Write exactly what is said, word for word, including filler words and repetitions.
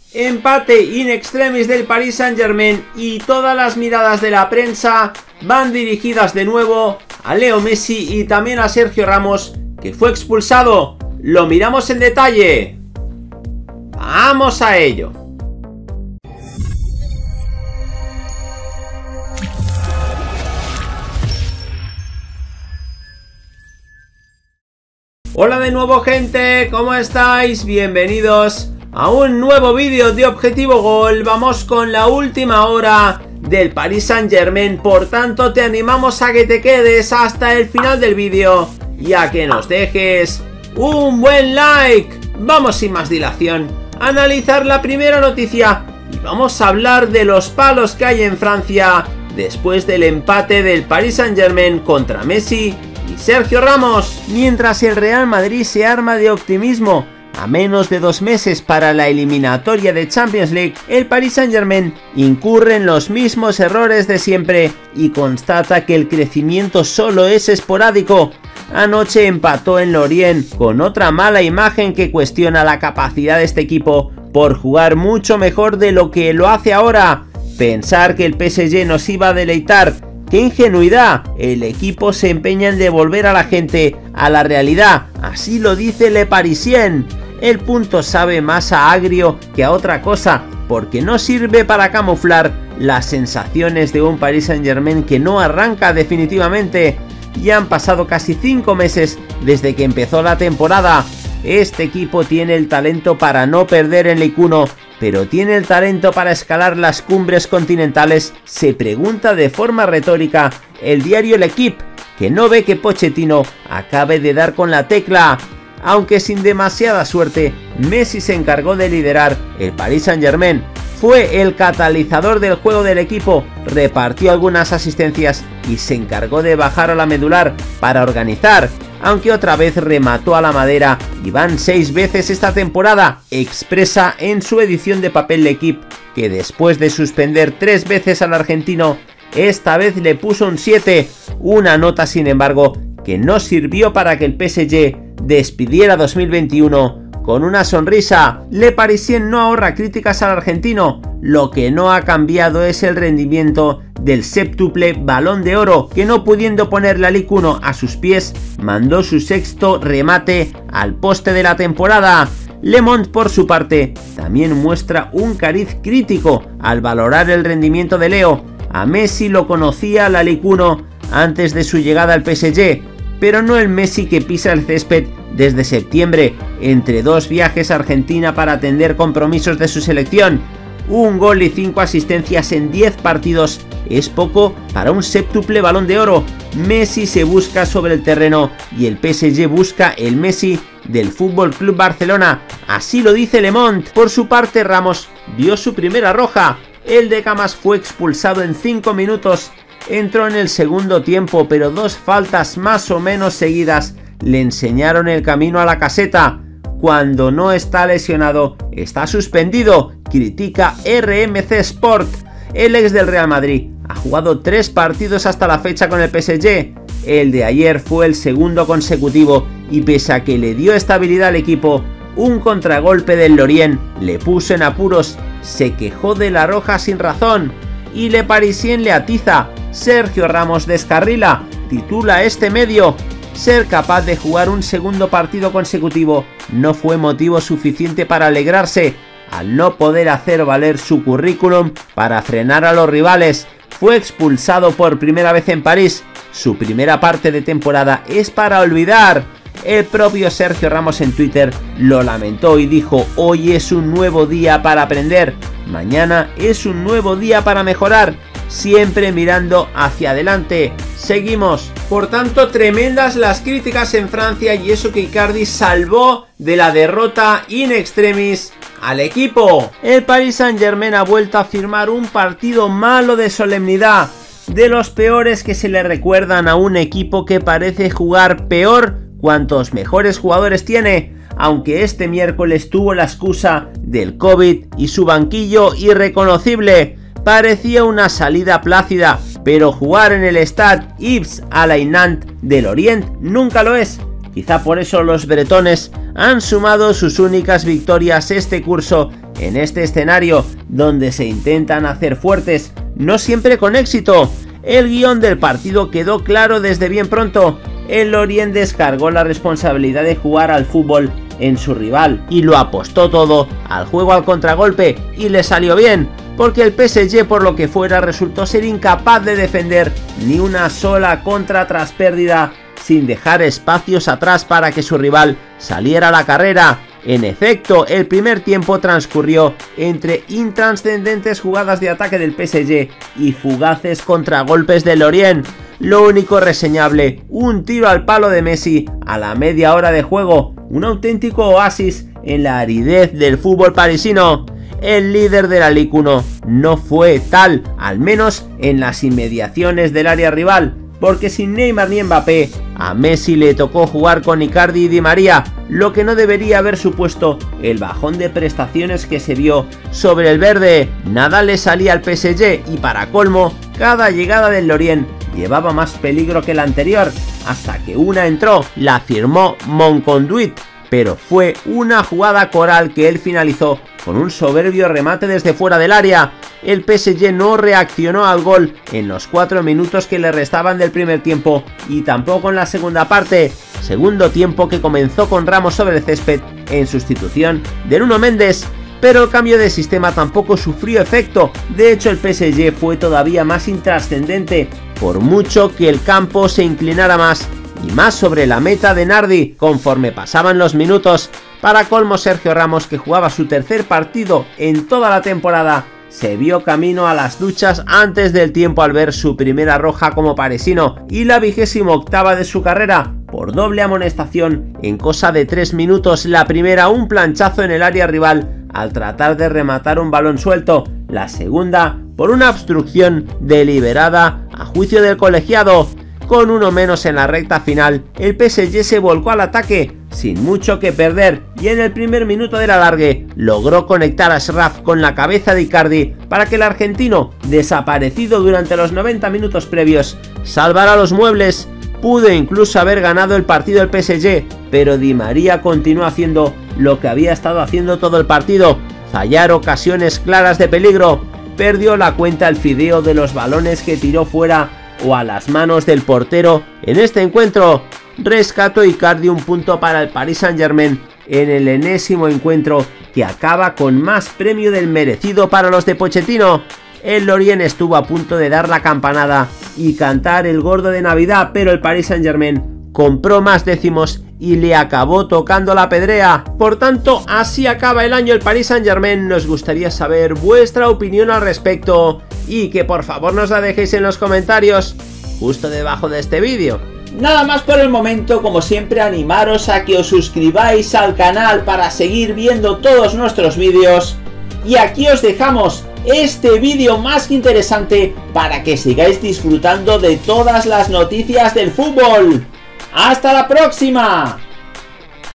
Empate in extremis del Paris Saint-Germain y todas las miradas de la prensa van dirigidas de nuevo a Leo Messi y también a Sergio Ramos, que fue expulsado. Lo miramos en detalle. ¡Vamos a ello! Hola de nuevo, gente, ¿cómo estáis? Bienvenidos a un nuevo vídeo de Objetivo Gol. Vamos con la última hora del Paris Saint-Germain, por tanto te animamos a que te quedes hasta el final del vídeo y a que nos dejes un buen like. Vamos sin más dilación a analizar la primera noticia y vamos a hablar de los palos que hay en Francia después del empate del Paris Saint-Germain contra Messi y Sergio Ramos. Mientras el Real Madrid se arma de optimismo a menos de dos meses para la eliminatoria de Champions League, el Paris Saint-Germain incurre en los mismos errores de siempre y constata que el crecimiento solo es esporádico. Anoche empató en Lorient con otra mala imagen que cuestiona la capacidad de este equipo por jugar mucho mejor de lo que lo hace ahora. Pensar que el P S G nos iba a deleitar, ¡qué ingenuidad! El equipo se empeña en devolver a la gente a la realidad, así lo dice Le Parisien. El punto sabe más a agrio que a otra cosa, porque no sirve para camuflar las sensaciones de un Paris Saint-Germain que no arranca definitivamente. Ya han pasado casi cinco meses desde que empezó la temporada. Este equipo tiene el talento para no perder en Ligue uno, pero tiene el talento para escalar las cumbres continentales, se pregunta de forma retórica el diario L'Equipe, que no ve que Pochettino acabe de dar con la tecla. Aunque sin demasiada suerte, Messi se encargó de liderar el Paris Saint-Germain. Fue el catalizador del juego del equipo, repartió algunas asistencias y se encargó de bajar a la medular para organizar, aunque otra vez remató a la madera y van seis veces esta temporada, expresa en su edición de papel L'Equipe, que después de suspender tres veces al argentino, esta vez le puso un siete, una nota sin embargo que no sirvió para que el P S G despidiera dos mil veintiuno con una sonrisa. Le Parisien no ahorra críticas al argentino, lo que no ha cambiado es el rendimiento del séptuple Balón de Oro, que no pudiendo poner la Ligue uno a sus pies, mandó su sexto remate al poste de la temporada. Le Monde, por su parte, también muestra un cariz crítico al valorar el rendimiento de Leo. A Messi lo conocía la Ligue uno antes de su llegada al P S G, pero no el Messi que pisa el césped desde septiembre, entre dos viajes a Argentina para atender compromisos de su selección. Un gol y cinco asistencias en diez partidos es poco para un séptuple Balón de Oro. Messi se busca sobre el terreno y el P S G busca el Messi del F C Barcelona, así lo dice Le Monde. Por su parte, Ramos vio su primera roja. El de Camas fue expulsado en cinco minutos. Entró en el segundo tiempo, pero dos faltas más o menos seguidas le enseñaron el camino a la caseta. Cuando no está lesionado, está suspendido, critica R M C Sport. El ex del Real Madrid ha jugado tres partidos hasta la fecha con el P S G. El de ayer fue el segundo consecutivo y pese a que le dio estabilidad al equipo, un contragolpe del Lorient le puso en apuros. Se quejó de la roja sin razón y Le Parisien le atiza. Sergio Ramos descarrila, titula este medio. Ser capaz de jugar un segundo partido consecutivo no fue motivo suficiente para alegrarse. Al no poder hacer valer su currículum para frenar a los rivales, fue expulsado por primera vez en París. Su primera parte de temporada es para olvidar. El propio Sergio Ramos en Twitter lo lamentó y dijo: hoy es un nuevo día para aprender, mañana es un nuevo día para mejorar, siempre mirando hacia adelante. Seguimos. Por tanto, tremendas las críticas en Francia y eso que Icardi salvó de la derrota in extremis al equipo. El Paris Saint-Germain ha vuelto a firmar un partido malo de solemnidad, de los peores que se le recuerdan a un equipo que parece jugar peor cuantos mejores jugadores tiene, aunque este miércoles tuvo la excusa del COVID y su banquillo irreconocible. Parecía una salida plácida, pero jugar en el Stade Yves Alainant de Lorient nunca lo es. Quizá por eso los bretones han sumado sus únicas victorias este curso en este escenario donde se intentan hacer fuertes, no siempre con éxito. El guión del partido quedó claro desde bien pronto. El Lorient descargó la responsabilidad de jugar al fútbol en su rival y lo apostó todo al juego al contragolpe y le salió bien, porque el P S G por lo que fuera resultó ser incapaz de defender ni una sola contra tras pérdida, sin dejar espacios atrás para que su rival saliera a la carrera. En efecto, el primer tiempo transcurrió entre intrascendentes jugadas de ataque del P S G y fugaces contragolpes del Lorient. Lo único reseñable, un tiro al palo de Messi a la media hora de juego, un auténtico oasis en la aridez del fútbol parisino. El líder de la Ligue uno no fue tal, al menos en las inmediaciones del área rival, porque sin Neymar ni Mbappé, a Messi le tocó jugar con Icardi y Di María, lo que no debería haber supuesto el bajón de prestaciones que se vio sobre el verde. Nada le salía al P S G y para colmo, cada llegada del Lorient llevaba más peligro que la anterior, hasta que una entró, la firmó Monconduit, pero fue una jugada coral que él finalizó con un soberbio remate desde fuera del área. El P S G no reaccionó al gol en los cuatro minutos que le restaban del primer tiempo y tampoco en la segunda parte, segundo tiempo que comenzó con Ramos sobre el césped en sustitución de Nuno Méndez. Pero el cambio de sistema tampoco sufrió efecto, de hecho el P S G fue todavía más intrascendente, por mucho que el campo se inclinara más y más sobre la meta de Nardi conforme pasaban los minutos. Para colmo, Sergio Ramos, que jugaba su tercer partido en toda la temporada, se vio camino a las duchas antes del tiempo al ver su primera roja como parisino y la vigésima octava de su carrera, por doble amonestación en cosa de tres minutos. La primera, un planchazo en el área rival al tratar de rematar un balón suelto, la segunda por una obstrucción deliberada a juicio del colegiado. Con uno menos en la recta final, el P S G se volcó al ataque sin mucho que perder y en el primer minuto del alargue logró conectar a Sraf con la cabeza de Icardi para que el argentino, desaparecido durante los noventa minutos previos, salvara los muebles. Pudo incluso haber ganado el partido el P S G, pero Di María continuó haciendo lo que había estado haciendo todo el partido, fallar ocasiones claras de peligro. Perdió la cuenta el fideo de los balones que tiró fuera o a las manos del portero en este encuentro. Rescató Icardi un punto para el Paris Saint-Germain en el enésimo encuentro que acaba con más premio del merecido para los de Pochettino. El Lorient estuvo a punto de dar la campanada y cantar el gordo de Navidad, pero el Paris Saint-Germain compró más décimos y le acabó tocando la pedrea. Por tanto, así acaba el año el Paris Saint-Germain. Nos gustaría saber vuestra opinión al respecto y que por favor nos la dejéis en los comentarios justo debajo de este vídeo. Nada más por el momento, como siempre animaros a que os suscribáis al canal para seguir viendo todos nuestros vídeos. Y aquí os dejamos este vídeo más que interesante para que sigáis disfrutando de todas las noticias del fútbol. ¡Hasta la próxima!